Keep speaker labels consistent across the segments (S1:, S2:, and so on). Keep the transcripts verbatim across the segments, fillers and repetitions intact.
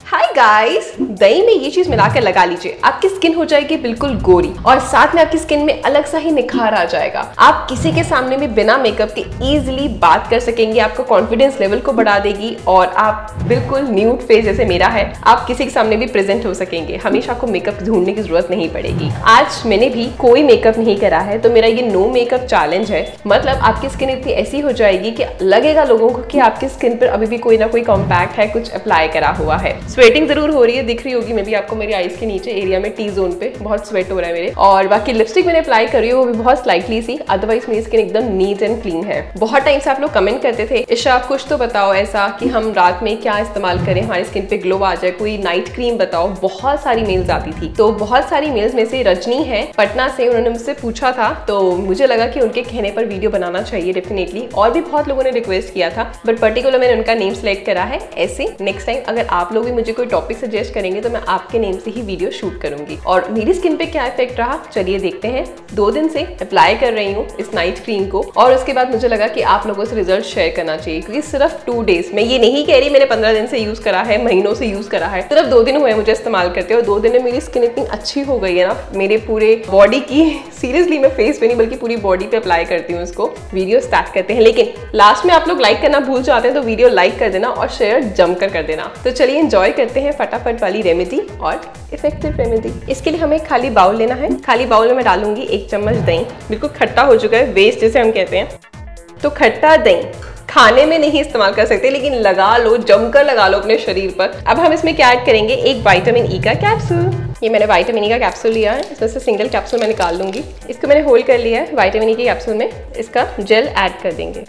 S1: Hi guys, दही में ये चीज मिलाकर लगा लीजिए, आपकी स्किन हो जाएगी बिल्कुल गोरी और साथ में आपकी स्किन में अलग सा ही निखार आ जाएगा। आप किसी के सामने भी बिना मेकअप के इजीली बात कर सकेंगे, आपका कॉन्फिडेंस लेवल को बढ़ा देगी और आप बिल्कुल न्यूड फेस जैसे मेरा है, आप किसी के सामने भी प्रेजेंट हो सकेंगे। हमेशा आपको मेकअप ढूंढने की जरूरत नहीं पड़ेगी। आज मैंने भी कोई मेकअप नहीं करा है तो मेरा ये नो मेकअप चैलेंज है। मतलब आपकी स्किन इतनी ऐसी हो जाएगी कि लगेगा लोगों को कि आपकी स्किन पर अभी भी कोई ना कोई कॉम्पैक्ट है, कुछ अप्लाई करा हुआ है। स्वेटिंग जरूर हो रही है, दिख रही होगी मे भी आपको मेरी आईज के नीचे एरिया में, टी जोन पे बहुत स्वेट हो रहा है मेरे। और बाकी लिपस्टिक मैंने अप्लाई करी है वो भी बहुत स्लाइटली सी, अदरवाइज मेरी स्किन एकदम नीट एंड क्लीन है। बहुत टाइम से आप लोग कमेंट करते थे ईशा कुछ तो बताओ ऐसा कि हम रात में क्या इस्तेमाल करें हमारी स्किन पे ग्लो आ जाए, कोई नाइट क्रीम बताओ। बहुत सारी मेल्स आती थी, तो बहुत सारी मेल्स में से रजनी है पटना से, उन्होंने मुझसे पूछा था तो मुझे लगा कि उनके कहने पर वीडियो बनाना चाहिए डेफिनेटली। और भी बहुत लोगों ने रिक्वेस्ट किया था बट पर्टिकुलर मैंने उनका नेम सेलेक्ट करा है। ऐसे नेक्स्ट टाइम अगर आप लोग भी मुझे कोई टॉपिक सजेस्ट करेंगे तो मैं आपके नेम से ही वीडियो शूट करूंगी। और मेरी स्किन पे क्या इफेक्ट रहा चलिए देखते हैं। दो दिन से अप्लाई कर रही हूँ इस नाइट क्रीम को और उसके बाद मुझे लगा कि आप लोगों से रिजल्ट शेयर करना चाहिए, क्योंकि सिर्फ टू डेज, मैं ये नहीं कह रही मैंने पंद्रह दिन से यूज करा है, महीनों से यूज करा है, सिर्फ दो दिन हुए मुझे इस्तेमाल करते और दो दिन में मेरी स्किन इतनी अच्छी हो गई है ना, मेरे पूरे बॉडी की, सीरियसली मैं फेस पे नहीं बल्कि पूरी बॉडी पे अप्लाई करती हूँ इसको। वीडियो स्टार्ट करते हैं, लेकिन लास्ट में आप लोग लाइक करना भूल जाते हैं तो वीडियो लाइक कर देना और शेयर जमकर कर देना। तो चलिए एंजॉय करते हैं फटाफट वाली रेमेडी और इफेक्टिव रेमेडी। इसके लिए हमें खाली बाउल लेना है। खाली बाउल में मैं डालूंगी एक चम्मच दही, बिल्कुल खट्टा हो चुका है, वेस्ट जैसे हम कहते हैं। तो खट्टा दही खाने में नहीं इस्तेमाल कर सकते लेकिन लगा लो, जमकर लगा लो अपने शरीर पर। अब हम इसमें क्या ऐड करेंगे, एक विटामिन ई का कैप्सूल। ये मैंने विटामिन ई का कैप्सूल लिया है, इसमें से सिंगल कैप्सूल मैं निकाल लूंगी। इसको मैंने होल्ड कर लिया है विटामिन ई के कैप्सूल में, इसका जेल ऐड कर देंगे।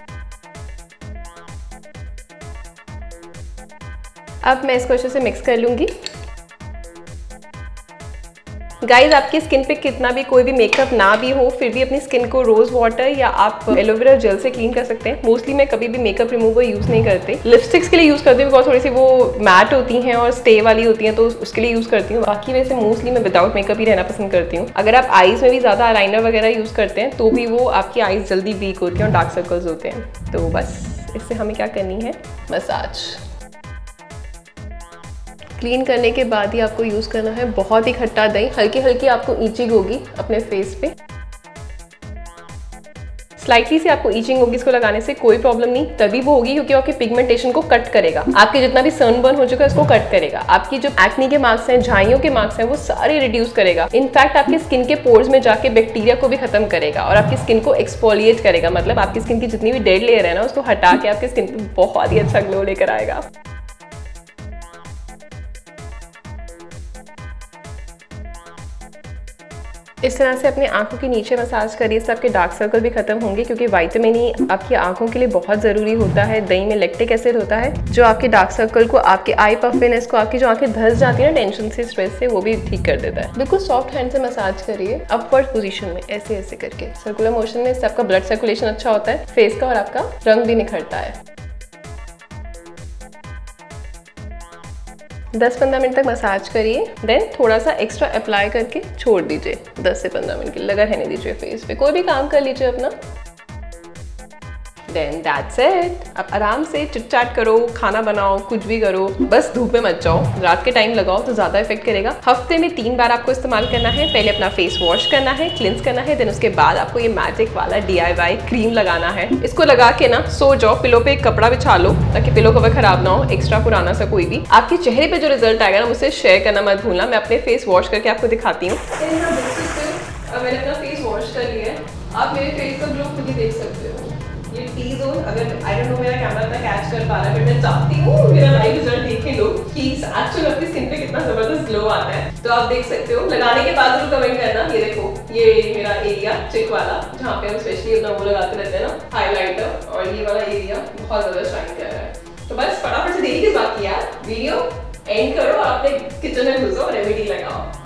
S1: अब मैं इसको अच्छे से मिक्स कर लूंगी। गाइज आपकी स्किन पे कितना भी कोई भी मेकअप ना भी हो फिर भी अपनी स्किन को रोज वाटर या आप एलोवेरा जेल से क्लीन कर सकते हैं। मोस्टली मैं कभी भी मेकअप रिमूवर यूज नहीं करती, लिपस्टिक्स के लिए यूज करती हूँ बिकॉज थोड़ी सी वो मैट होती हैं और स्टे वाली होती हैं तो उसके लिए यूज करती हूँ। बाकी वैसे मोस्टली मैं विदाउट मेकअप ही रहना पसंद करती हूँ। अगर आप आईज में भी ज्यादा आईलाइनर वगैरह यूज करते हैं तो भी वो आपकी आईज जल्दी वीक होती है और डार्क सर्कल्स होते हैं। तो बस इससे हमें क्या करनी है, मसाज। क्लीन करने के बाद ही आपको यूज करना है बहुत ही खट्टा दही, हल्की हल्की आपको ईचिंग होगी अपने फेस पे, स्लाइटली से आपको ईचिंग होगी। इसको लगाने से कोई प्रॉब्लम नहीं, तभी वो होगी क्योंकि आपके पिगमेंटेशन को कट करेगा, आपके जितना भी सनबर्न हो चुका है उसको कट करेगा, आपकी जो एक्ने के मार्क्स हैं, झाइयों के मार्क्स हैं वो सारे रिड्यूस करेगा। इनफैक्ट आपकी स्किन के पोर्स में जाके बैक्टीरिया को भी खत्म करेगा और आपकी स्किन को एक्सफोलिएट करेगा। मतलब आपकी स्किन की जितनी भी डेड लेयर है ना उसको हटा के आपकी स्किन पे बहुत ही अच्छा ग्लो लेकर आएगा। इस तरह से अपने आंखों के नीचे मसाज करिए, इससे आपके डार्क सर्कल भी खत्म होंगे क्योंकि विटामिन ई आपकी आंखों के लिए बहुत ज़रूरी होता है। दही में लैक्टिक एसिड होता है जो आपके डार्क सर्कल को, आपके आई पफिनेस को, आपकी जो आंखें धंस जाती है ना टेंशन से, स्ट्रेस से, वो भी ठीक कर देता है। बिल्कुल सॉफ्ट हैंड से मसाज करिए अपवर्ड पोजीशन में, ऐसे ऐसे करके सर्कुलर मोशन में। इससे आपका ब्लड सर्कुलेशन अच्छा होता है फेस का और आपका रंग भी निखरता है। दस पंद्रह मिनट तक मसाज करिए, देन थोड़ा सा एक्स्ट्रा अप्लाई करके छोड़ दीजिए दस से पंद्रह मिनट के लिए, लगा रहने दीजिए फेस पे। कोई भी काम कर लीजिए अपना, देन दैट्स इट। अब आराम से चिट चैट करो, खाना बनाओ, कुछ भी करो, बस धूप में मत जाओ। रात के टाइम लगाओ तो ज्यादा इफेक्ट करेगा। हफ्ते में तीन बार आपको इस्तेमाल करना है। पहले अपना फेस वॉश करना है, क्लिंस करना है, देन उसके बाद आपको ये मैजिक वाला डी आई वाई क्रीम लगाना है। इसको लगा के ना सो जाओ, पिलो पे एक कपड़ा बिछा लो ताकि पिलो कवर खराब ना हो, एक्स्ट्रा पुराना सा कोई भी। आपके चेहरे पे जो रिजल्ट आएगा ना मुझसे शेयर करना मत भूलना। मैं अपने फेस वॉश करके आपको दिखाती हूँ। मैंने अपना फेस वॉश कर लिया है, आप मेरे फेस का ग्लो खुद ही देख सकते हो। ये टी जोन, अगर आई डोंट नो मेरा कैमरा इतना कैच कर पा रहा है बट मैं चाहती हूँ मेरा लाइव रिजल्ट देखे लोग कि एक्चुअली आपकी स्किन पे कितना जबरदस्त ग्लो आता है। तो आप देख सकते हो, लगाने के बाद जरूर कमेंट करना। ये देखो, ये मेरा एरिया चिक वाला जहाँ पे हम स्पेशली अपना वो लगाते रहते हैं ना हाईलाइटर, और ये वाला एरिया बहुत ज्यादा शाइन कर रहा है। तो बस फटाफट से देरी किस बात की यार, वीडियो एंड करो और अपने किचन में घुसो, रेमेडी लगाओ।